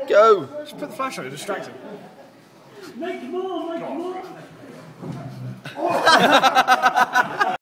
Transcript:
Go. Just put the flash on, it'll distract him. Make more, make more.